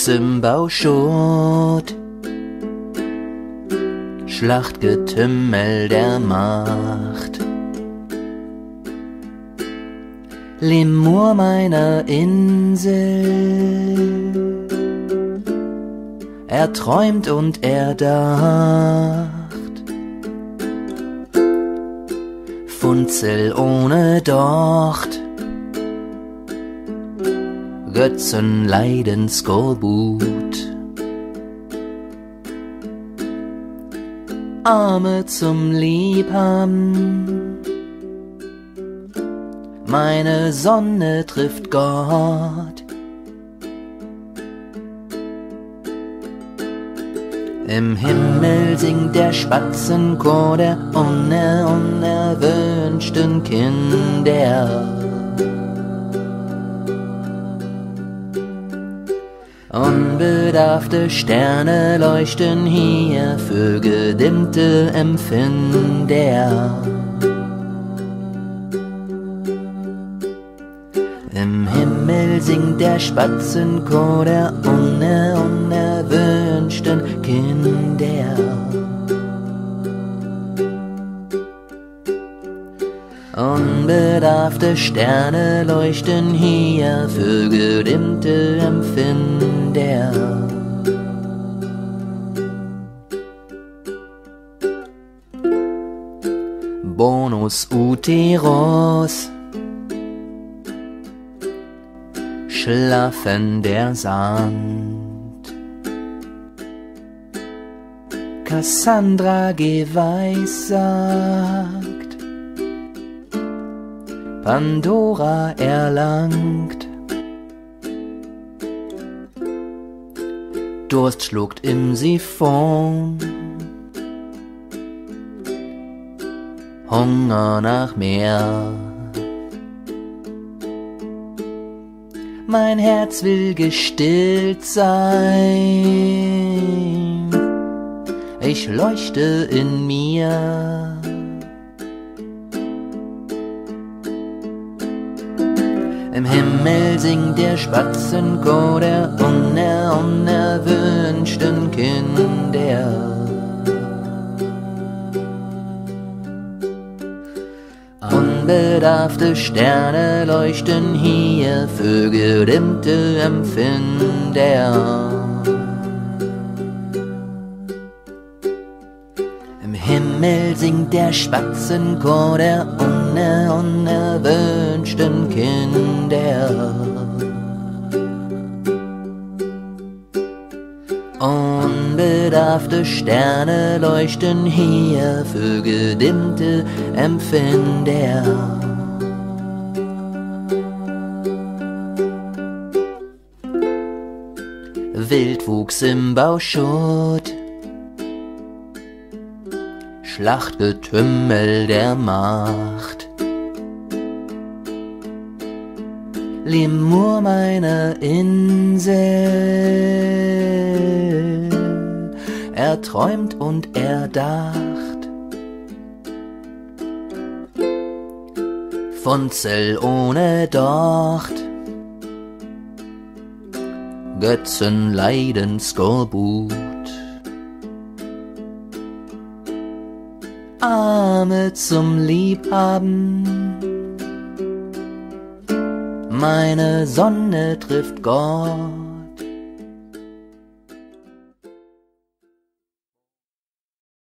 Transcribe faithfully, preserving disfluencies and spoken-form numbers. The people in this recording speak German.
Wildwuchs im Bauschutt, Schlachtgetümmel der Macht. Lemur meiner Insel, er träumt und er dacht. Funzel ohne Docht, Götzen Leidensskorbut. Arme zum Liebhaben, meine Sonne trifft Gott. Im Himmel singt der Spatzenchor der uner unerwünschten Kinder. Unbedarfte Sterne leuchten hier für gedimmte Empfinder. Im Himmel singt der Spatzenchor der uner unerwünschten Kinder. Unbedarfte Sterne leuchten hier für gedimmte Empfinder. Bonus Uterus, schlafender Sand. Cassandra geweissagt, Pandora erlangt. Durst schluckt im Siphon, Hunger nach mehr. Mein Herz will gestillt sein, ich leuchte in mir. Im Himmel singt der Spatzenchor der uner unerwünschten Kinder. Unbedarfte Sterne leuchten hier für gedimmte Empfinder. Im Himmel singt der Spatzenchor der uner unerwünschten Kinder. Unbedarfte Sterne leuchten hier für gedimmte Empfinder. Wildwuchs im Bauschutt, Schlachtgetümmel der Macht. Lemur meiner Insel, er träumt und er dacht. Funzel ohne Docht, Götzen Leidensskorbut. Arme zum Liebhaben, meine Sonne trifft Gott.